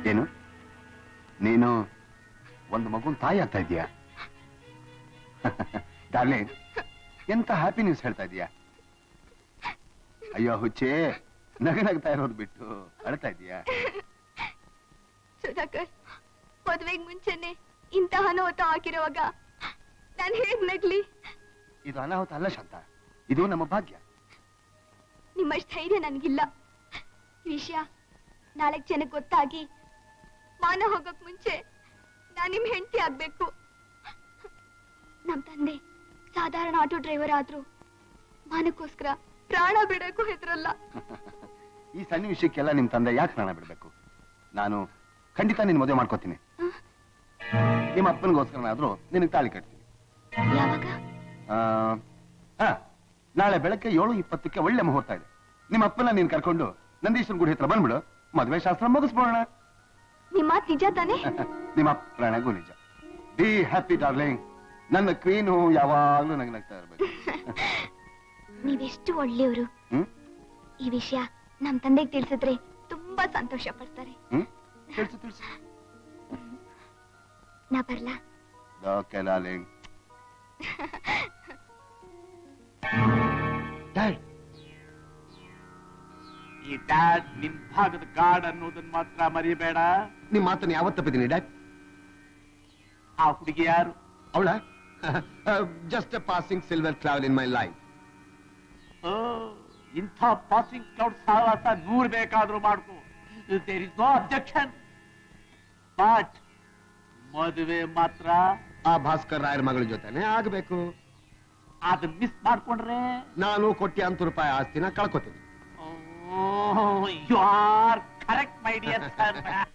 ಏನು ನೀನು ಒಂದು ಮಗುನ್ ತಾಯಿ ಆಗ್ತಾ ಇದೀಯಾ? ಡಾರ್ಲಿಂಗ್, ಎಂತ ಹ್ಯಾಪಿ ನ್ಯೂಸ್ ಹೇಳ್ತಾ ಇದೀಯಾ? ಅಯ್ಯೋ ಹುಚ್ಚೆ, ನಗನಗ್ತಾ ಇರೋದು ಬಿಟ್ಟು ಅಳ್ತಾ ಇದೀಯಾ? ಸುಧಾಕರ್, ಮದುವೆಗೆ ಮುಂಚೆನೆ ಇಂತಹ ಅನಾಹುತ ಆಗಿರುವಾಗ ನಾನು ಹೇಗ್ ನಗ್ಲಿ? ಇದು ಅನಾಹುತ ಅಲ್ಲ ಶಾಂತ, ಇದು ನಮ್ಮ ಭಾಗ್ಯ. ನಿಮ್ಮಷ್ಟು ಧೈರ್ಯ ನನಗಿಲ್ಲ. ವಿಷಯ ನಾಳೆ ಜನಕ್ಕೆ ಗೊತ್ತಾಗಿ ಮಾನ ಹೋಗಕ್ ಮುಂಚೆ ನಾನು ನಿಮ್ ಹೆಂಡತಿ ಆಗ್ಬೇಕು. ನಮ್ ತಂದೆ ಸಾಧಾರಣ ಆಟೋ ಡ್ರೈವರ್ ಆದ್ರೂ ಮಾನಕ್ಕೋಸ್ಕರ ಪ್ರಾಣ ಬಿಡಕ್ಕೂ ಹೆದರಲ್ಲ. ಈ ಸಣ್ಣ ವಿಷಯಕ್ಕೆಲ್ಲ ನಿಮ್ ತಂದೆ ಯಾಕೆ ಪ್ರಾಣ ಬಿಡ್ಬೇಕು? ನಾನು ಖಂಡಿತ ನಿನ್ ಮದುವೆ ಮಾಡ್ಕೋತೀನಿ. ನಿಮ್ಮ ಅಪ್ಪನಿಗೋಸ್ಕರನಾದ್ರೂ ನಿನಗೆ ತಾಳಿ ಕಟ್ತೀನಿ. ಯಾವಾಗ? ನಾಳೆ ಬೆಳಗ್ಗೆ 7:20ಕ್ಕೆ ಒಳ್ಳೆ ಮುಹೂರ್ತ ಇದೆ. ನಿಮ್ಮ ಅಪ್ಪನ ನೀನ್ ಕರ್ಕೊಂಡು ನಂದೀಶ್ವರ ಗುಡಿ ಹತ್ರ ಬಂದ್ಬಿಡು, ಮದುವೆ ಶಾಸ್ತ್ರ ಮುಗಿಸ್ಬೋಣ. ನಿಮ್ಮ ಮಾತು ನಿಜ ತಾನೆ? ನಿಮ್ಮ ಪ್ರಾಣಗೂ ನಿಜ. Be happy darling. ನನ್ನ ಕ್ವೀನು ಯಾವಾಗ್ಲೂ ನಂಗೆ ನಗ್ತಾ ಇರ್ಬೇಕು. ನೀವೆಷ್ಟು ಒಳ್ಳೆಯವರು. ಈ ವಿಷಯ ನಮ್ ತಂದೆಗೆ ತಿಳಿಸಿದ್ರೆ ತುಂಬಾ ಸಂತೋಷ ಪಡ್ತಾರೆ. ತಿಳಿಸು. ನಾ ಬರ್ಲಾ? Okay darling. ಡ್ಯಾಡ್, ಈ ಡ್ಯಾಡ್ ನಿನ್ ಭಾಗದ ಗಾರ್ಡ್ ಅನ್ನೋದನ್ನ ಮಾತ್ರ ಮರಿಬೇಡ. ನಿಮ್ ಮಾತನ್ನ ಯಾವತ್ತು ತಪ್ಪಿದ್ದೀನಿ ಡ್ಯಾಡ್? ಆ ಹುಡುಗಿ ಯಾರು? ಅವಳ just a passing silver cloud in my life. ಇಂಥ ಪಾಸಿಂಗ್ ಕ್ಲೌಡ್ ಸಹವಾಸ 100 ಬೇಕಾದ್ರೂ ಮಾಡ್ಕೋ. There is no objection. But ಮದುವೆ ಮಾತ್ರ ಆ ಭಾಸ್ಕರ್ ರಾಯರ್ ಮಗಳ ಜೊತೆನೆ ಆಗ್ಬೇಕು. ಅದನ್ನ ಮಿಸ್ ಮಾಡ್ಕೊಂಡ್ರೆ ನಾನು ಕೋಟ್ಯಾಂತರ ರೂಪಾಯಿ ಆಸ್ತಿನ ಕಳ್ಕೊತೀನಿ. You are correct my dear sir.